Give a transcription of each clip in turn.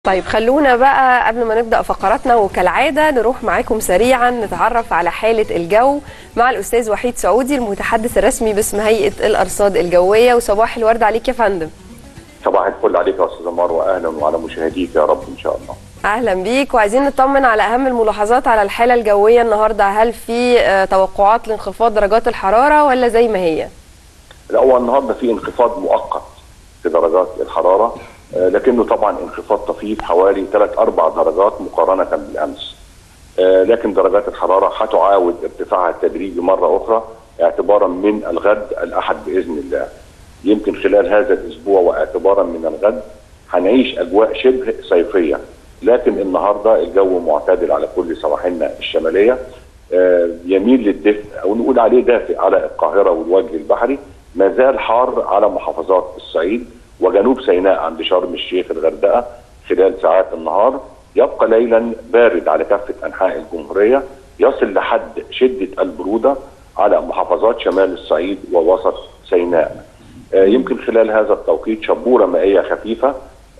طيب خلونا بقى قبل ما نبدأ فقراتنا وكالعادة نروح معاكم سريعا نتعرف على حالة الجو مع الأستاذ وحيد سعودي المتحدث الرسمي باسم هيئة الأرصاد الجوية. وصباح الورد عليك يا فندم. صباح الفل عليك يا أستاذ عمار، وأهلا وعلى مشاهديك يا رب إن شاء الله. أهلا بيك، وعايزين نطمن على أهم الملاحظات على الحالة الجوية النهاردة. هل في توقعات لانخفاض درجات الحرارة ولا زي ما هي؟ الأول النهاردة في انخفاض مؤقت في درجات الحرارة، لكنه طبعا انخفاض طفيف حوالي 3-4 درجات مقارنة بالأمس. لكن درجات الحرارة هتعاود ارتفاعها التدريجي مرة أخرى اعتبارا من الغد الأحد بإذن الله. يمكن خلال هذا الأسبوع واعتبارا من الغد هنعيش أجواء شبه صيفية، لكن النهارده الجو معتدل على كل سواحلنا الشمالية، يميل للدفء أو نقول عليه دافئ على القاهرة والوجه البحري، ما زال حار على محافظات الصعيد وجنوب سيناء عند شرم الشيخ الغردقة خلال ساعات النهار. يبقى ليلا بارد على كافة أنحاء الجمهورية، يصل لحد شدة البرودة على محافظات شمال الصعيد ووسط سيناء. يمكن خلال هذا التوقيت شبورة مائية خفيفة،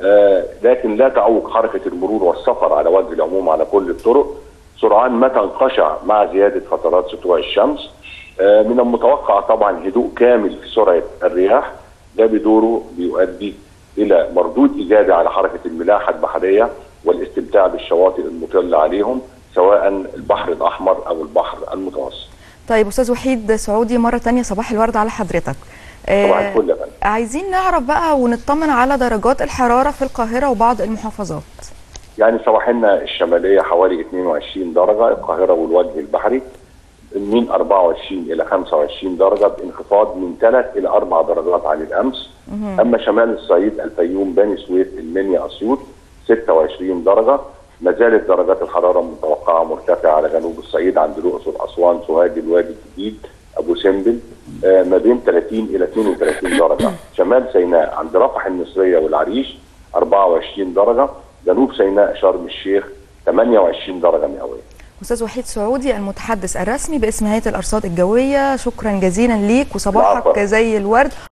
لكن لا تعوق حركة المرور والسفر على وجه العموم على كل الطرق. سرعان ما تنقشع مع زيادة فترات سطوع الشمس. من المتوقع طبعا هدوء كامل في سرعة الرياح، ده بدوره بيؤدي إلى مردود إيجابي على حركة الملاحة البحرية والاستمتاع بالشواطئ المطلة عليهم سواء البحر الأحمر أو البحر المتوسط. طيب أستاذ وحيد سعودي مرة تانية صباح الورد على حضرتك. صباح الفل يا فندم. عايزين نعرف بقى ونطمن على درجات الحرارة في القاهرة وبعض المحافظات. يعني سواحلنا الشمالية حوالي 22 درجة، القاهرة والوجه البحري من 24 إلى 25 درجة بانخفاض من 3 إلى 4 درجات عن الأمس. أما شمال الصعيد الفيوم بني سويف المنيا أسيوط 26 درجة. ما زالت درجات الحرارة المتوقعة مرتفعة على جنوب الصعيد عند الأقصر أسوان سوهاج الوادي الجديد أبو سمبل ما بين 30 إلى 32 درجة. شمال سيناء عند رفح النصرية والعريش 24 درجة. جنوب سيناء شرم الشيخ 28 درجة مئوية. أستاذ وحيد سعودي المتحدث الرسمي باسم هيئة الأرصاد الجوية، شكرا جزيلا ليك وصباحك زي الورد.